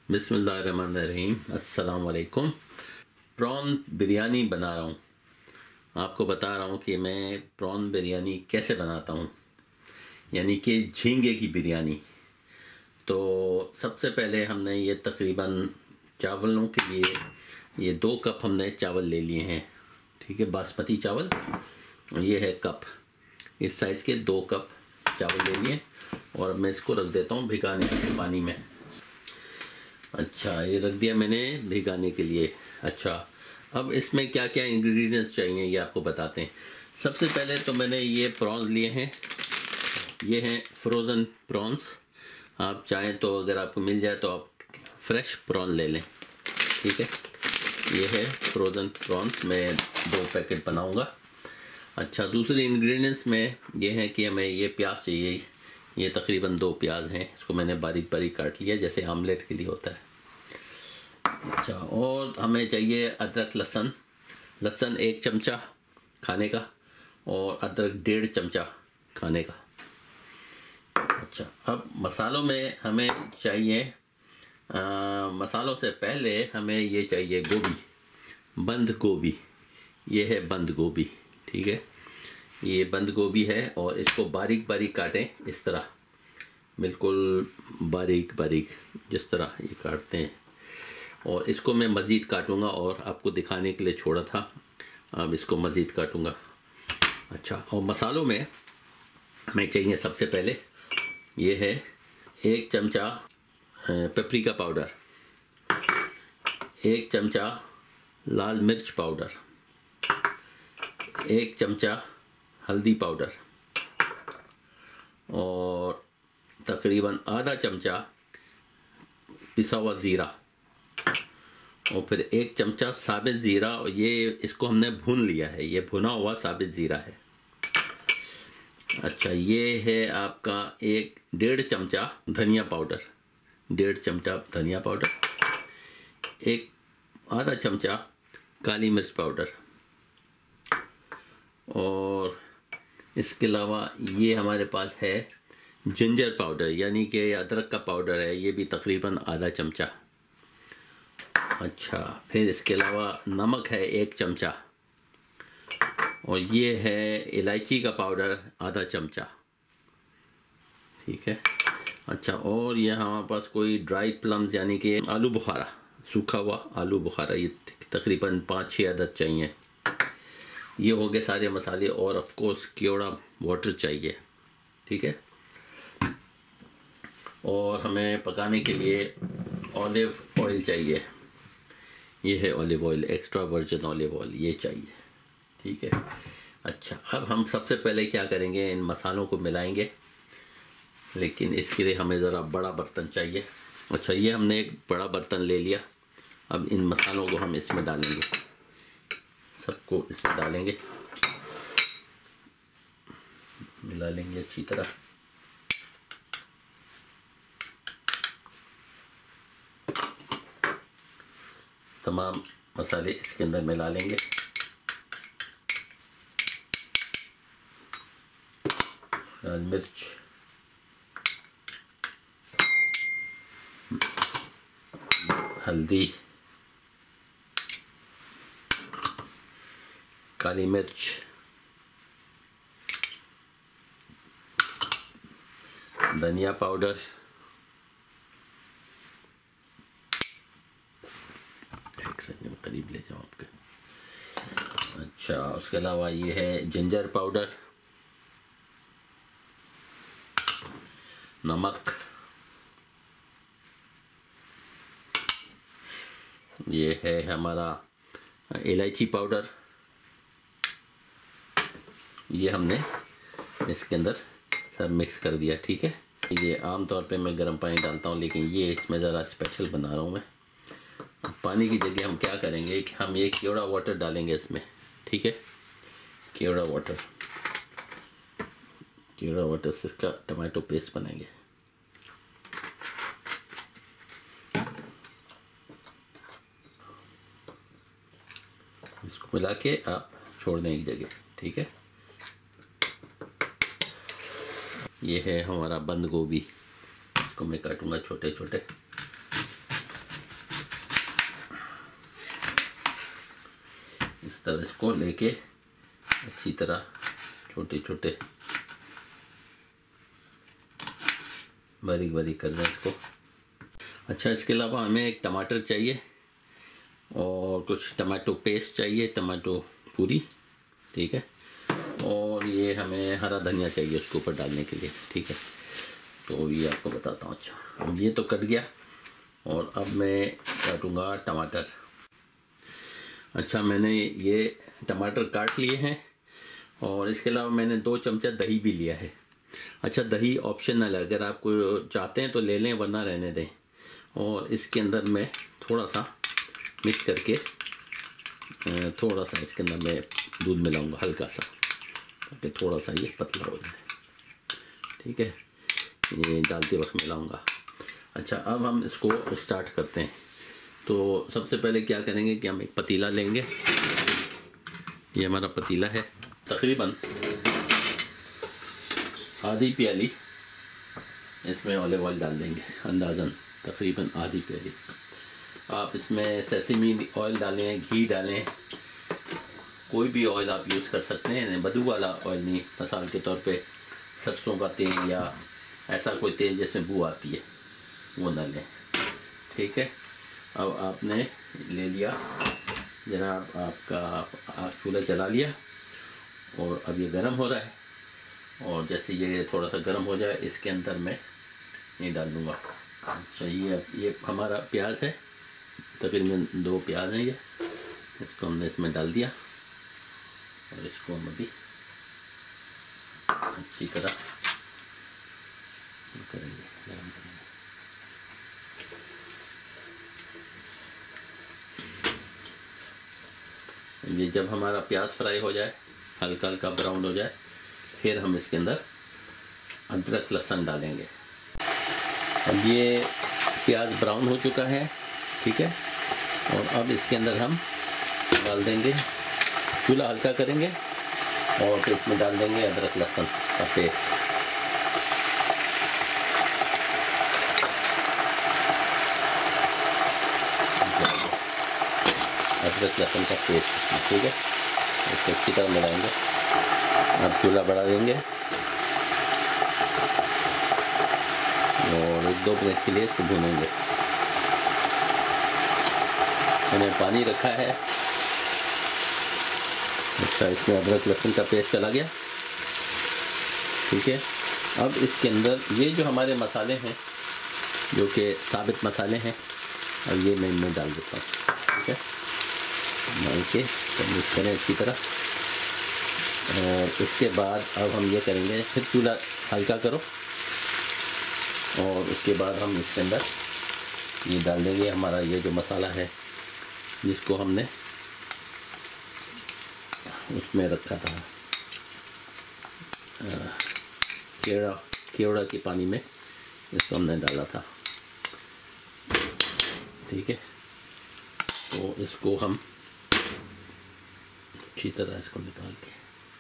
बिस्मिल्लाहिर्रहमानिर्रहीम। अस्सलाम वालेकुम। प्रॉन बिरयानी बना रहा हूँ। आपको बता रहा हूँ कि मैं प्रॉन बिरयानी कैसे बनाता हूँ, यानी कि झींगे की बिरयानी। तो सबसे पहले हमने ये तकरीबन चावलों के लिए ये 2 कप हमने चावल ले लिए हैं, ठीक है, बासमती चावल। ये है कप, इस साइज़ के 2 कप चावल ले लिए और मैं इसको रख देता हूँ भिगाने के पानी में। अच्छा, ये रख दिया मैंने भिगाने के लिए। अच्छा, अब इसमें क्या क्या इंग्रेडिएंट्स चाहिए ये आपको बताते हैं। सबसे पहले तो मैंने ये प्रॉन्स लिए हैं, ये हैं फ्रोज़न प्रॉन्स। आप चाहें तो अगर आपको मिल जाए तो आप फ्रेश प्रॉन ले लें, ठीक है। ये है फ्रोज़न प्रॉन्स, मैं 2 पैकेट बनाऊंगा। अच्छा, दूसरे इंग्रेडिएंट्स में ये है कि हमें ये प्याज चाहिए। ये तकरीबन 2 प्याज हैं, इसको मैंने बारीक बारीक काट लिया जैसे आमलेट के लिए होता है। अच्छा, और हमें चाहिए अदरक लहसुन 1 चमचा खाने का और अदरक 1.5 चमचा खाने का। अच्छा, अब मसालों में हमें चाहिए मसालों से पहले हमें ये चाहिए गोभी, बंद गोभी। ये है बंद गोभी, ठीक है, ये बंद गोभी है और इसको बारीक बारीक काटें, इस तरह बिल्कुल बारीक बारीक जिस तरह ये काटते हैं। और इसको मैं मज़ीद काटूंगा और आपको दिखाने के लिए छोड़ा था, अब इसको मज़ीद काटूंगा। अच्छा, और मसालों में हमें चाहिए सबसे पहले ये है 1 चमचा पेपरिका पाउडर, 1 चमचा लाल मिर्च पाउडर, 1 चमचा हल्दी पाउडर और तकरीबन आधा चमचा पिसा हुआ ज़ीरा और फिर 1 चमचा साबित ज़ीरा। और ये इसको हमने भून लिया है, ये भुना हुआ साबित ज़ीरा है। अच्छा, ये है आपका 1.5 चमचा धनिया पाउडर, 1.5 चमचा धनिया पाउडर, 1 आधा चमचा काली मिर्च पाउडर और इसके अलावा ये हमारे पास है जिंजर पाउडर, यानी कि अदरक का पाउडर है, ये भी तकरीबन आधा चमचा। अच्छा, फिर इसके अलावा नमक है 1 चमचा और ये है इलायची का पाउडर आधा चमचा, ठीक है। अच्छा, और ये हमारे पास कोई ड्राई प्लम्स यानी कि आलू बुखारा, सूखा हुआ आलू बुखारा, ये तकरीबन 5-6 अदद चाहिए। ये हो गए सारे मसाले और ऑफ कोर्स केवड़ा वाटर चाहिए, ठीक है। और हमें पकाने के लिए ऑलिव ऑयल चाहिए, ये है olive oil, extra virgin olive oil, ये चाहिए, ठीक है। अच्छा, अब हम सबसे पहले क्या करेंगे, इन मसालों को मिलाएंगे, लेकिन इसके लिए हमें ज़रा बड़ा बर्तन चाहिए। अच्छा, ये हमने एक बड़ा बर्तन ले लिया। अब इन मसालों को हम इसमें डालेंगे, सबको इसमें डालेंगे, मिला लेंगे अच्छी तरह। तमाम मसाले इसके अंदर मिला लेंगे। लाल मिर्च, हल्दी, काली मिर्च, धनिया पाउडर, एक सेकंड करीब ले जाऊँ आपके। अच्छा, उसके अलावा ये है जिंजर पाउडर, नमक, ये है हमारा इलायची पाउडर, ये हमने इसके अंदर सब मिक्स कर दिया, ठीक है। ये आम तौर पे मैं गर्म पानी डालता हूँ, लेकिन ये इसमें ज़रा स्पेशल बना रहा हूँ मैं। पानी की जगह हम क्या करेंगे कि हम ये केवड़ा वाटर डालेंगे इसमें, ठीक है। केवड़ा वाटर से इसका टमाटो पेस्ट बनाएंगे। इसको मिला के आप छोड़ दें एक जगह, ठीक है। ये है हमारा बंद गोभी, इसको मैं काटूंगा छोटे छोटे। तरह इसको लेके अच्छी तरह छोटे छोटे बारीक बारीक कर दें इसको। अच्छा, इसके अलावा हमें एक टमाटर चाहिए और कुछ टमाटो पेस्ट चाहिए, टमाटो पूरी, ठीक है। और ये हमें हरा धनिया चाहिए उसके ऊपर डालने के लिए, ठीक है। तो ये आपको बताता हूँ। अच्छा, अब ये तो कट गया और अब मैं काटूँगा टमाटर। अच्छा, मैंने ये टमाटर काट लिए हैं और इसके अलावा मैंने 2 चमचा दही भी लिया है। अच्छा, दही ऑप्शनल है, अगर आप चाहते हैं तो ले लें वरना रहने दें। और इसके अंदर मैं थोड़ा सा मिक्स करके थोड़ा सा इसके अंदर मैं दूध मिलाऊंगा हल्का सा, ताकि थोड़ा सा ये पतला हो जाए, ठीक है। ये डालते वक्त मिलाऊंगा। अच्छा, अब हम इसको स्टार्ट करते हैं। तो सबसे पहले क्या करेंगे कि हम एक पतीला लेंगे। ये हमारा पतीला है, तकरीबन आधी प्याली इसमें ऑलिव ऑयल डाल देंगे, अंदाज़न तकरीबन आधी प्याली। आप इसमें सेसमी ऑयल डालें, घी डालें, कोई भी ऑयल आप यूज़ कर सकते हैं, बदबू वाला ऑयल नहीं। मसाल के तौर पे सरसों का तेल या ऐसा कोई तेल जिसमें बू आती है वो डालें, ठीक है। अब आपने ले लिया जनाब, आपका आग चूल्हा जला लिया और अब ये गर्म हो रहा है। और जैसे ये थोड़ा सा गर्म हो जाए इसके अंदर मैं ये डाल दूँगा। अच्छा, ये हमारा प्याज है, तकरीबन 2 प्याज हैं ये, इसको हमने इसमें डाल दिया और इसको हम अभी अच्छी तरह करेंगे, गरम करेंगे। ये जब हमारा प्याज फ्राई हो जाए, हल्का हल्का ब्राउन हो जाए, फिर हम इसके अंदर अदरक लहसुन डालेंगे। अब ये प्याज ब्राउन हो चुका है, ठीक है। और अब इसके अंदर हम डाल देंगे, चूल्हा हल्का करेंगे और फिर इसमें डाल देंगे अदरक लहसुन का पेस्ट। अदरक लहसुन का पेस्ट, ठीक है। इसको अच्छी तरह मिलाएंगे। अब चूल्हा बढ़ा देंगे और 1-2 मिनट के लिए इसको भूनेंगे। मैंने पानी रखा है। अच्छा, इसमें अदरक लहसुन का पेस्ट चला गया, ठीक है। अब इसके अंदर ये जो हमारे मसाले हैं, जो कि साबित मसाले हैं, अब ये मैं इनमें डाल देता हूँ, ठीक है। डाल के मिक्स करें अच्छी तरह। और उसके बाद अब हम ये करेंगे, फिर चूल्हा हल्का करो और उसके बाद हम इसके अंदर ये डाल देंगे हमारा ये जो मसाला है जिसको हमने उसमें रखा था, केवड़ा के पानी में इसको हमने डाला था, ठीक है। तो इसको हम अच्छी तरह इसको निकाल के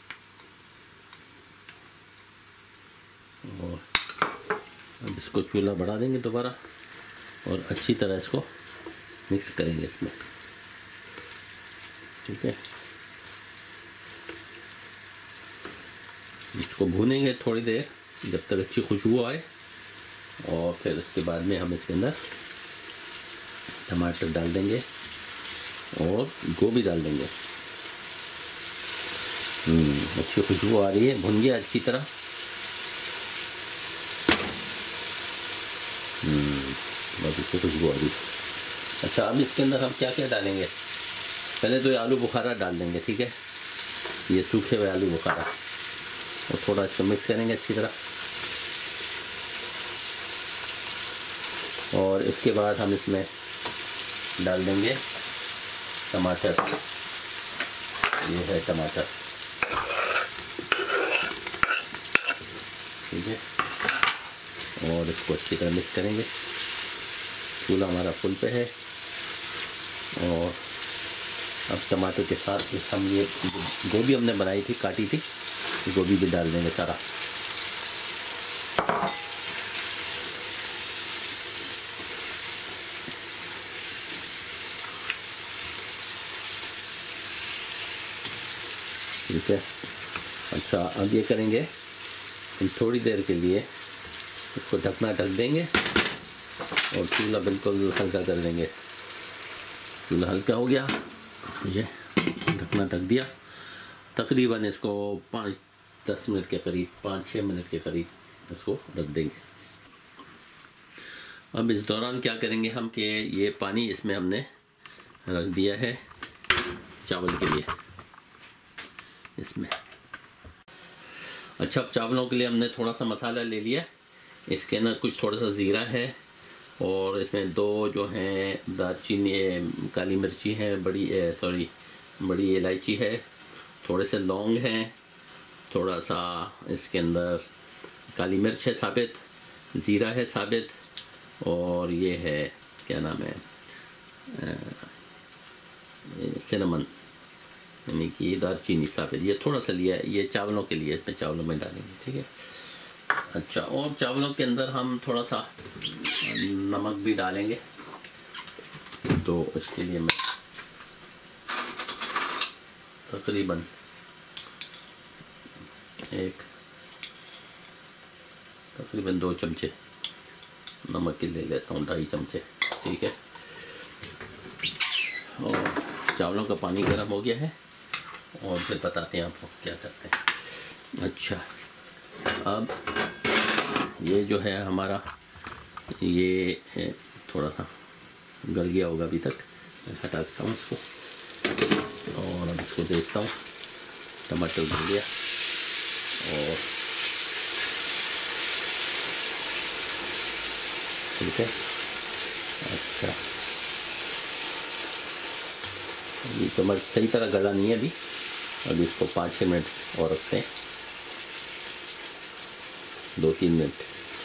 और अब इसको चूल्हा बढ़ा देंगे दोबारा और अच्छी तरह इसको मिक्स करेंगे इसमें, ठीक है। इसको भूनेंगे थोड़ी देर जब तक अच्छी खुशबू आए और फिर उसके बाद में हम इसके अंदर टमाटर डाल देंगे और गोभी डाल देंगे। अच्छी खुशबू आ रही है, भुन गया अच्छी तरह। बहुत अच्छी खुशबू आ रही है। अच्छा, अब इसके अंदर हम क्या क्या डालेंगे? पहले तो ये आलू बुखारा डाल देंगे, ठीक है। ये सूखे हुए आलू बुखारा और थोड़ा इसको मिक्स करेंगे अच्छी तरह। और इसके बाद हम इसमें डाल देंगे टमाटर। ये है टमाटर, ठीक है। और इसको अच्छी तरह मिक्स करेंगे। चूल्हा हमारा फुल पे है और अब टमाटर के साथ हम ये गोभी हमने बनाई थी, काटी थी, गोभी भी डाल देंगे सारा। ठीक है। अच्छा, अब ये करेंगे हम थोड़ी देर के लिए इसको ढक देंगे और चूल्हा बिल्कुल हल्का कर देंगे। चूल्हा हल्का हो गया, ये ढकना ढक दिया। तकरीबन इसको 5-10 मिनट के करीब, 5-6 मिनट के करीब इसको रख देंगे। अब इस दौरान क्या करेंगे हम कि ये पानी इसमें हमने रख दिया है चावल के लिए इसमें। अच्छा, अब चावलों के लिए हमने थोड़ा सा मसाला ले लिया। इसके अंदर कुछ थोड़ा सा ज़ीरा है और इसमें 2 जो हैं दालचीनी, काली मिर्ची है, बड़ी इलायची है, थोड़े से लौंग हैं, थोड़ा सा इसके अंदर काली मिर्च है साबित, ज़ीरा है साबित, और ये है क्या नाम है, सिनेमन यानी कि दालचीनी साबित। ये थोड़ा सा लिया है, ये चावलों के लिए, इसमें चावलों में डालेंगे, ठीक है। अच्छा, और चावलों के अंदर हम थोड़ा सा नमक भी डालेंगे, तो इसके लिए मैं तकरीबन 2 चमचे नमक के ले लेता हूँ, 2.5 चमचे, ठीक है। और चावलों का पानी गर्म हो गया है और फिर बताते हैं आपको क्या करते हैं। अच्छा, अब ये जो है हमारा, ये थोड़ा सा गल गया होगा अभी तक, मैं हटा देता हूँ इसको और अब इसको देखता हूँ। टमाटर गल गया और ठीक है। अच्छा, ये टमाटर सही तरह गला नहीं है अभी, अभी इसको 5-6 मिनट और रखते हैं, 2-3 मिनट।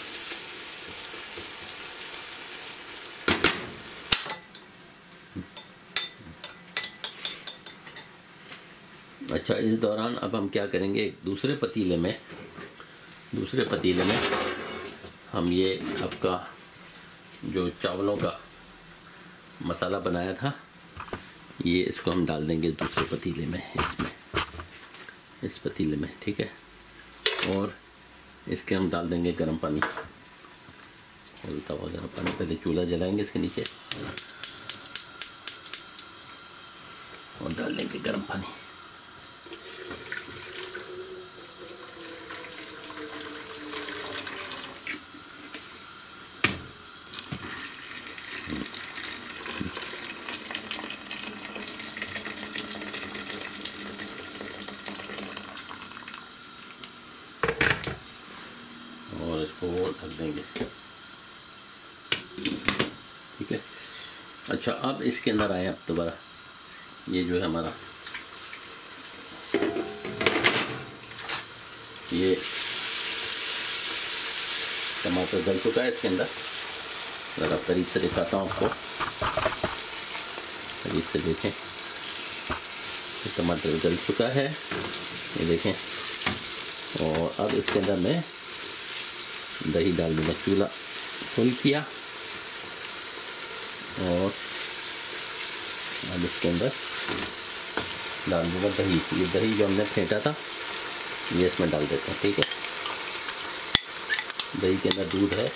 अच्छा, इस दौरान अब हम क्या करेंगे, दूसरे पतीले में हम ये आपका जो चावलों का मसाला बनाया था, ये इसको हम डाल देंगे दूसरे पतीले में, इस पतीले में, ठीक है। और इसके हम डाल देंगे गर्म पानी, उल्टा हुआ गर्म पानी। पहले चूल्हा जलाएंगे इसके नीचे और डाल देंगे गर्म पानी। और इसको ढक देंगे, ठीक है। अच्छा, अब इसके अंदर आए अब दोबारा, ये जो है हमारा ये टमाटर गल चुका है इसके अंदर। ज़रा करीब से दिखाता हूँ आपको, करीब से देखें, टमाटर गल चुका है, ये देखें। और अब इसके अंदर मैं दही डाल दूँगा, चूल्हा फुल किया और अब इसके अंदर डाल दूँगा दही। ये दही जो हमने फेंटा था ये इसमें डाल देते हैं, ठीक है। दही के अंदर दूध है,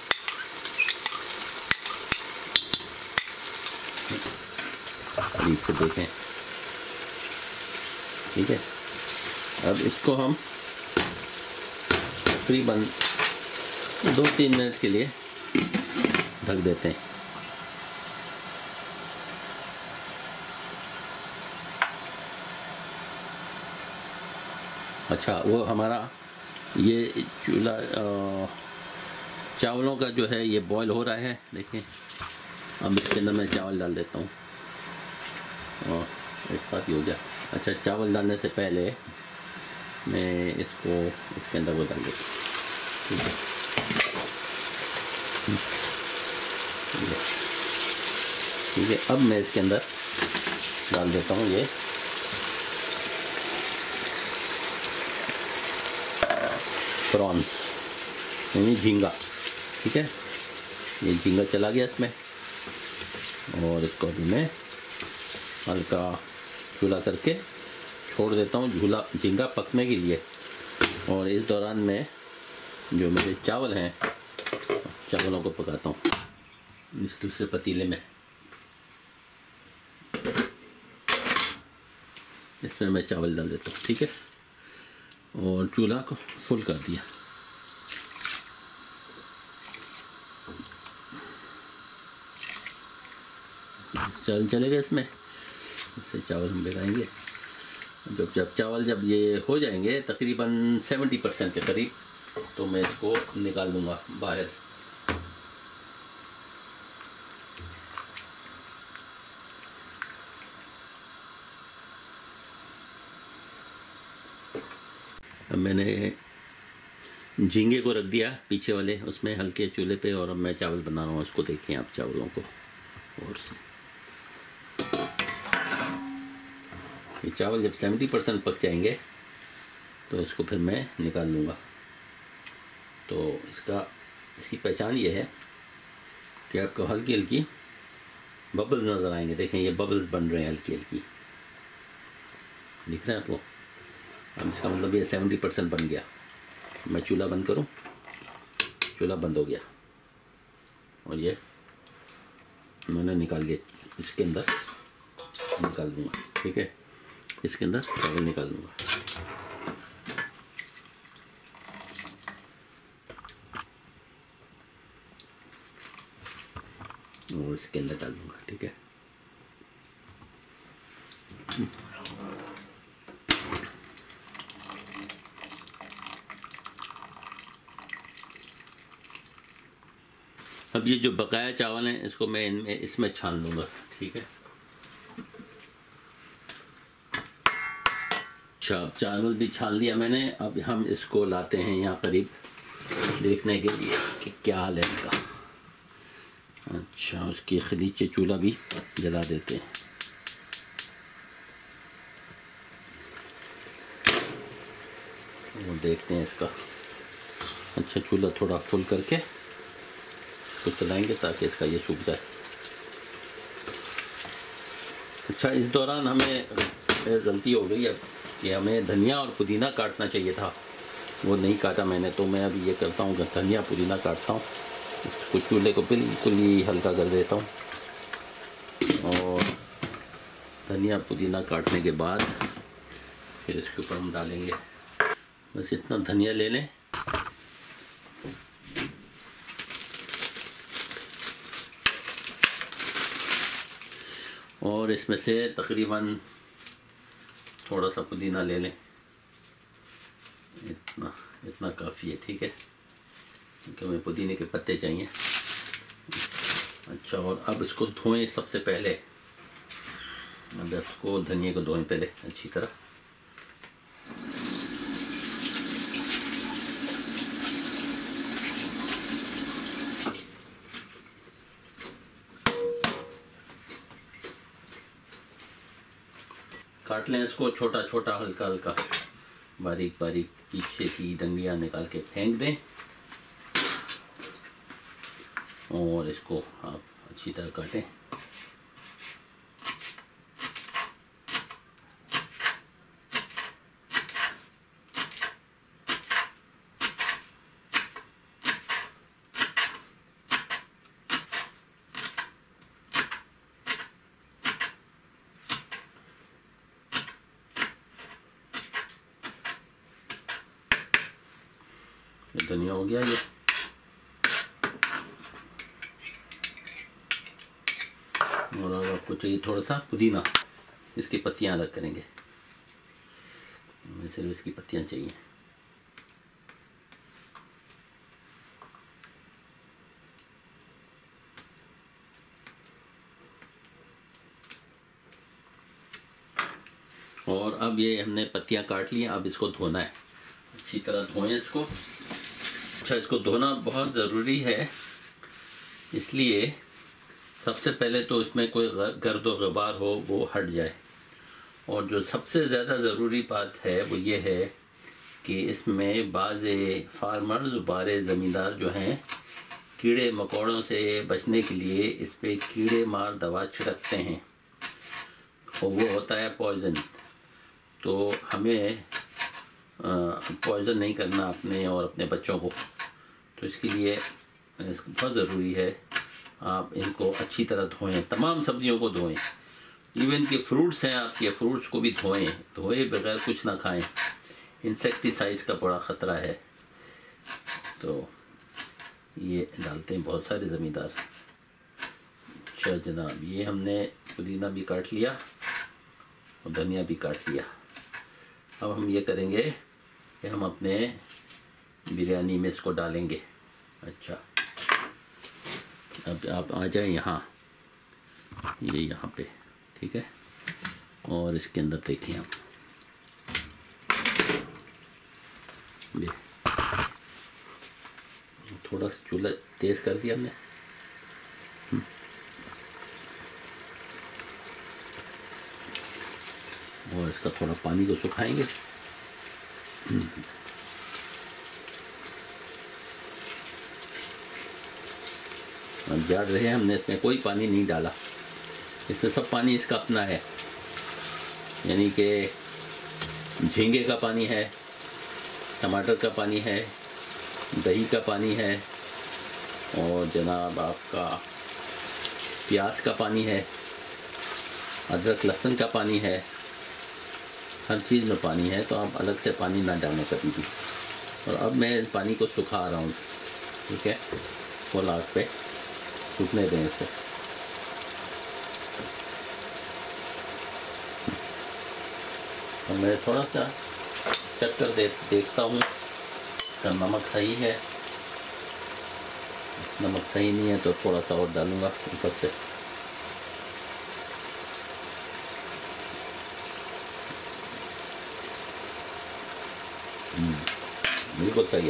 करीब से देखें, ठीक है। अब इसको हम तकरीबन 2-3 मिनट के लिए ढक देते हैं। अच्छा, वो हमारा ये चूल्हा चावलों का जो है ये बॉयल हो रहा है, देखिए। अब इसके अंदर मैं चावल डाल देता हूँ और एक साथ ही हो गया। अच्छा, चावल डालने से पहले मैं इसको इसके अंदर वो डाल देता हूँ, ठीक है। ठीक है, अब मैं इसके अंदर डाल देता हूँ ये प्रॉन्स यानी झींगा, ठीक है। ये झींगा चला गया इसमें और इसको अभी मैं हल्का चूल्हा करके छोड़ देता हूँ झींगा पकने के लिए। और इस दौरान मैं जो मेरे चावल हैं, चावलों को पकाता हूँ इस दूसरे पतीले में। इसमें मैं चावल डाल देता हूँ, ठीक है। और चूल्हा को फुल कर दिया। चावल चलेगा इसमें, इससे चावल हम भिगाएंगे। जब ये हो जाएंगे तकरीबन 70% के करीब, तो मैं इसको निकाल लूँगा बाहर। अब मैंने झींगे को रख दिया पीछे वाले उसमें हल्के चूल्हे पे, और अब मैं चावल बना रहा हूँ। उसको देखिए आप चावलों को। और से ये चावल जब 70% पक जाएंगे तो इसको फिर मैं निकाल लूँगा। तो इसकी पहचान ये है कि आपको हल्की हल्की बबल्स नज़र आएंगे। देखें ये बबल्स बन रहे हैं हल्की हल्की, दिख रहे हैं आपको। अब इसका मतलब ये 70% बन गया। मैं चूल्हा बंद करूं, चूल्हा बंद हो गया। और ये मैंने निकाल लिया, इसके अंदर निकाल दूँगा, ठीक है। इसके अंदर चावल निकाल दूँगा। और इसके अंदर डाल दूँगा, ठीक है। अब ये जो बकाया चावल हैं इसको मैं इसमें छान लूँगा, ठीक है। अच्छा, चावल भी छान लिया मैंने। अब हम इसको लाते हैं यहाँ करीब देखने के लिए कि क्या हाल है इसका। अच्छा, उसके नीचे चूल्हा भी जला देते हैं। और देखते हैं इसका। अच्छा, चूल्हा थोड़ा फुल करके तो चलाएंगे ताकि इसका ये सूख जाए। अच्छा, इस दौरान हमें गलती हो गई अब कि हमें धनिया और पुदीना काटना चाहिए था, वो नहीं काटा मैंने। तो मैं अभी ये करता हूँ, धनिया पुदीना काटता हूँ। इसको चूल्हे को बिल्कुल ही हल्का कर देता हूँ। और धनिया पुदीना काटने के बाद फिर इसके ऊपर हम डालेंगे। बस इतना धनिया ले लें। और इसमें से तकरीबन थोड़ा सा पुदीना ले लें। इतना काफ़ी है, ठीक है, क्योंकि हमें पुदीने के पत्ते चाहिए। अच्छा, और अब इसको धोएं सबसे पहले। अब इसको धनिया को धोएं पहले अच्छी तरह। काट लें इसको छोटा छोटा, हल्का हल्का, बारीक बारीक। पीछे की डंडियाँ निकाल के फेंक दें। और इसको आप अच्छी तरह काटें। धनिया हो गया ये। और आपको चाहिए थोड़ा सा पुदीना, इसकी पत्तियां अलग करेंगे। सिर्फ इसकी पत्तियां चाहिए। और अब ये हमने पत्तियां काट ली हैं। अब इसको धोना है, अच्छी तरह धोएं इसको। अच्छा, इसको धोना बहुत ज़रूरी है, इसलिए सबसे पहले तो इसमें कोई गर्द व ग़बार हो वो हट जाए। और जो सबसे ज़्यादा ज़रूरी बात है वो ये है कि इसमें बाज़े फार्मर्स, बारे ज़मींदार जो हैं, कीड़े मकोड़ों से बचने के लिए इस पर कीड़े मार दवा छिड़कते हैं, और वो होता है पॉइज़न। तो हमें पॉइज़न नहीं करना अपने और अपने बच्चों को। तो इसके लिए इसको बहुत ज़रूरी है आप इनको अच्छी तरह धोएं, तमाम सब्जियों को धोएं, इवन के फ्रूट्स हैं आपके, फ्रूट्स को भी धोएं, धोए बगैर कुछ ना खाएं। इंसेक्टिसाइड्स का बड़ा ख़तरा है। तो ये डालते हैं बहुत सारे ज़मींदार। अच्छा जनाब, ये हमने पुदीना भी काट लिया और धनिया भी काट लिया। अब हम ये करेंगे कि हम अपने बिरयानी में इसको डालेंगे। अच्छा, अब आप आ जाए यहाँ, ये यहाँ पे, ठीक है। और इसके अंदर देखिए आप, ये थोड़ा सा चूल्हा तेज़ कर दिया हमने। और इसका थोड़ा पानी को सुखाएंगे। अब याद रहे हमने इसमें कोई पानी नहीं डाला, इसमें सब पानी इसका अपना है, यानी कि झींगे का पानी है, टमाटर का पानी है, दही का पानी है, और जनाब आपका प्याज का पानी है, अदरक लहसुन का पानी है, हर चीज़ में पानी है। तो आप अलग से पानी ना डालें कभी भी। और अब मैं पानी को सुखा रहा हूँ, ठीक है, फुल आग पे सूखने दें इसे। और मैं थोड़ा सा चेक कर देखता हूँ तो नमक सही है, नमक सही नहीं है तो थोड़ा सा और डालूँगा ऊपर से। बिल्कुल सही है।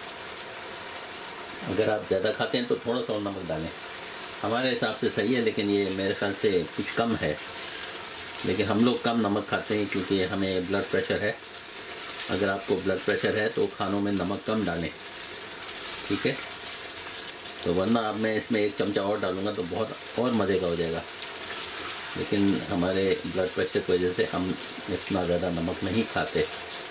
अगर आप ज़्यादा खाते हैं तो थोड़ा सा और नमक डालें, हमारे हिसाब से सही है, लेकिन ये मेरे ख्याल से कुछ कम है। लेकिन हम लोग कम नमक खाते हैं क्योंकि हमें ब्लड प्रेशर है। अगर आपको ब्लड प्रेशर है तो खानों में नमक कम डालें, ठीक है। तो वरना अब मैं इसमें 1 चमचा और डालूँगा तो बहुत और मज़े का हो जाएगा। लेकिन हमारे ब्लड प्रेशर की वजह से हम इतना ज़्यादा नमक नहीं खाते।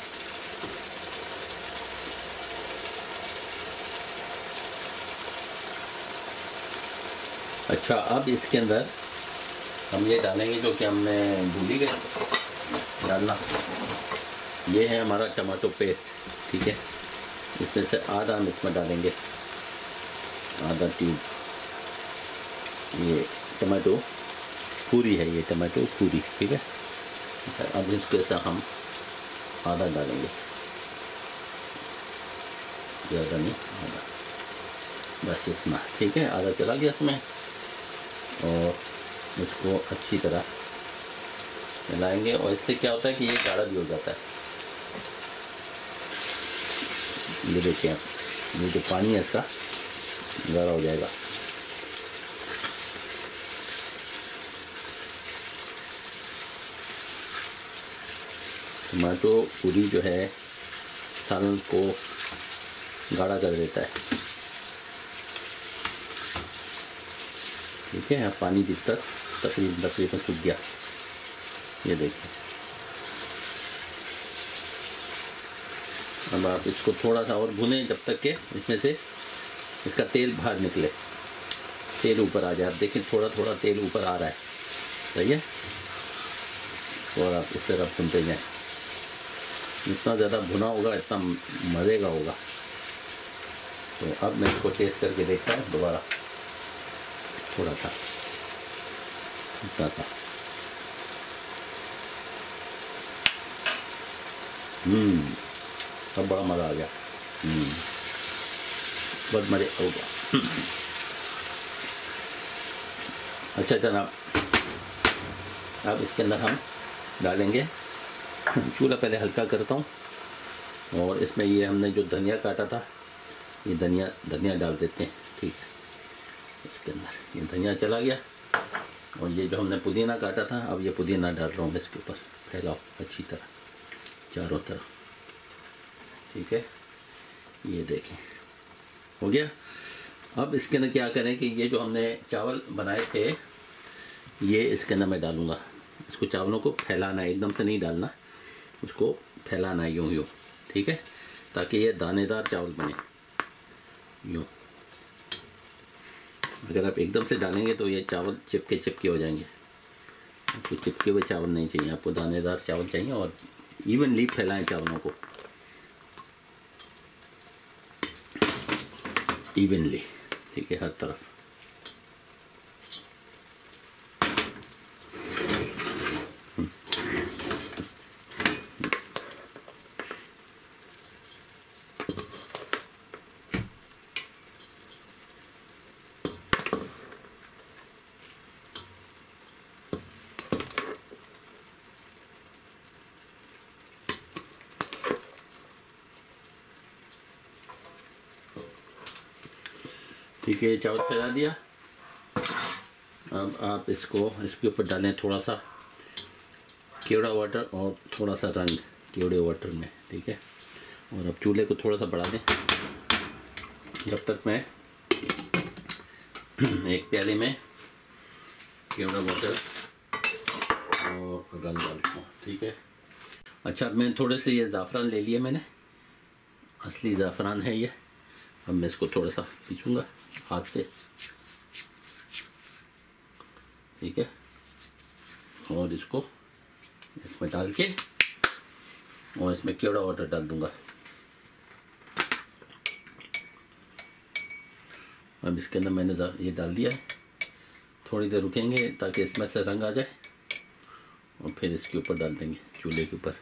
अच्छा, अब इसके अंदर हम ये डालेंगे जो कि हमने भूल ही गए डालना। ये है हमारा टमाटो पेस्ट, ठीक है। इसमें से आधा हम इसमें डालेंगे, आधा ट्यूब। ये टमाटो पूरी है, ये टमाटो पूरी, ठीक है। अब इसके साथ हम आधा डालेंगे, ज़्यादा नहीं, आधा बस इतना, ठीक है। आधा चला गया इसमें, और इसको अच्छी तरह मिलाएंगे। और इससे क्या होता है कि ये गाढ़ा भी हो जाता है। ये देखिए आप, ये जो पानी है इसका गाढ़ा हो जाएगा। टमाटो पूरी जो है सालन को गाढ़ा कर देता है, ठीक है। अब पानी भी तकरीबन सूख गया, ये देखिए। अब आप इसको थोड़ा सा और भुनें जब तक के इसमें से इसका तेल बाहर निकले, तेल ऊपर आ जाए। आप देखिए थोड़ा थोड़ा तेल ऊपर आ रहा है, सही है। और आप इस तरह भुनते जाएं, जितना ज़्यादा भुना होगा इतना मज़े का होगा। तो अब मैं इसको टेस्ट करके देखता हूँ दोबारा, थोड़ा सा इतना था। अब बड़ा मज़ा आ गया, बहुत मज़े होगा। अच्छा जनाब, अब इसके अंदर हम डालेंगे, चूल्हा पहले हल्का करता हूँ, और इसमें ये हमने जो धनिया काटा था, ये धनिया डाल देते हैं, ठीक है। इसके अंदर ये धनिया चला गया, और ये जो हमने पुदीना काटा था, अब ये पुदीना डाल रहा हूँ इसके ऊपर। फैलाओ अच्छी तरह चारों तरफ, ठीक है। ये देखें हो गया। अब इसके अंदर क्या करें कि ये जो हमने चावल बनाए थे, ये इसके अंदर मैं डालूँगा। इसको चावलों को फैलाना है, एकदम से नहीं डालना, उसको फैलाना है यूँ यूँ, ठीक है, ताकि ये दानेदार चावल बने यूँ। अगर आप एकदम से डालेंगे तो ये चावल चिपके हो जाएंगे। आपको चिपके हुए चावल नहीं चाहिए, आपको दानेदार चावल चाहिए। और इवनली फैलाएं चावलों को, इवनली, ठीक है, हर तरफ। ठीक है, चावल फैला दिया। अब आप इसके ऊपर डालें थोड़ा सा केवड़ा वाटर और थोड़ा सा रंग केवड़े वाटर में, ठीक है। और अब चूल्हे को थोड़ा सा बढ़ा दें जब तक मैं एक प्याले में केवड़ा वाटर और रंग डालता हूँ, ठीक है। अच्छा, अब मैंने थोड़े से ये ज़ाफ़रान ले लिए, मैंने असली ज़ाफ़रान है ये। अब मैं इसको थोड़ा सा पीसूँगा हाथ से, ठीक है। और इसको इसमें डाल के और इसमें केवड़ा वाटर डाल दूंगा। अब इसके अंदर मैंने ये डाल दिया है। थोड़ी देर रुकेंगे ताकि इसमें से रंग आ जाए और फिर इसके ऊपर डाल देंगे चूल्हे के ऊपर।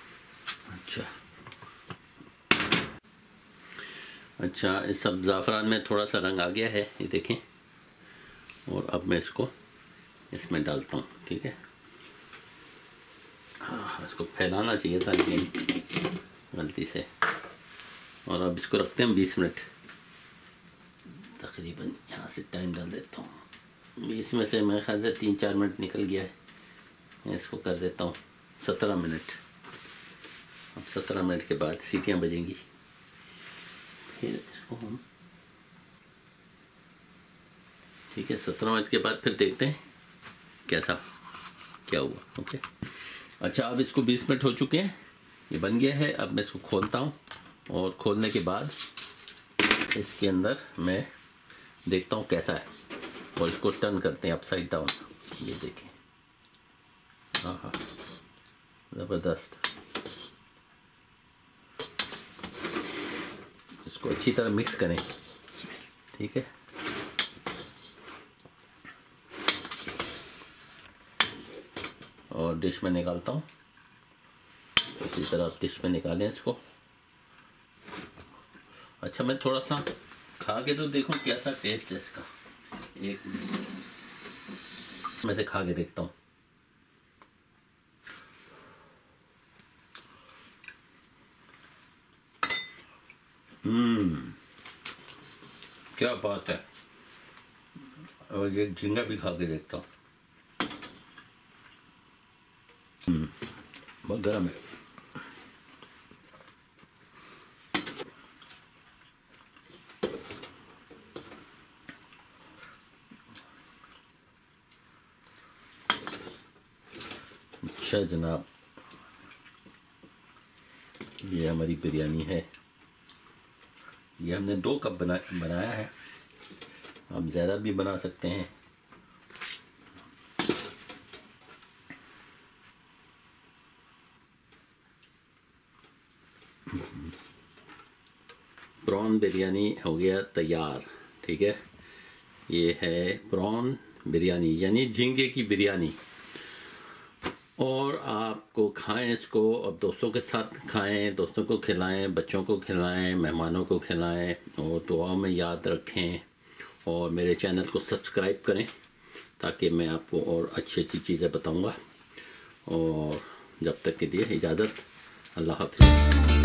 अच्छा, इस सब ज़ाफ़रान में थोड़ा सा रंग आ गया है, ये देखें। और अब मैं इसको इसमें डालता हूँ, ठीक है। इसको फैलाना चाहिए था लेकिन गलती से। और अब इसको रखते हैं 20 मिनट तकरीबन। यहाँ से टाइम डाल देता हूँ, 20 में से मेरे ख्याल से 3-4 मिनट निकल गया है। मैं इसको कर देता हूँ 17 मिनट। अब 17 मिनट के बाद सीटियाँ बजेंगी, फिर इसको हम, ठीक है, 17 मिनट के बाद फिर देखते हैं क्या हुआ। ओके, अच्छा, अब इसको 20 मिनट हो चुके हैं, ये बन गया है। अब मैं इसको खोलता हूँ और खोलने के बाद इसके अंदर मैं देखता हूँ कैसा है। और इसको टर्न करते हैं अपसाइड डाउन, ये देखें। हाँ, ज़बरदस्त। इसको अच्छी तरह मिक्स करें, ठीक है। और डिश में निकालता हूँ, इसी तरह आप डिश में निकालें इसको। अच्छा, मैं थोड़ा सा खा के तो देखूं कैसा टेस्ट है इसका। एक मैं से खा के देखता हूँ। क्या बात है। और ये झींगा भी खा के देखता हूँ। बहुत गर्म है। अच्छा जनाब, ये हमारी बिरयानी है। ये हमने 2 कप बनाया है। आप ज़्यादा भी बना सकते हैं। प्रॉन बिरयानी हो गया तैयार, ठीक है। ये है प्रॉन बिरयानी, यानी झींगे की बिरयानी। और आपको खाएं इसको, और दोस्तों के साथ खाएं, दोस्तों को खिलाएं, बच्चों को खिलाएं, मेहमानों को खिलाएं, और दुआ में याद रखें। और मेरे चैनल को सब्सक्राइब करें ताकि मैं आपको और अच्छी चीज़ें बताऊंगा। और जब तक के लिए इजाज़त, अल्लाह हाफ़िज़।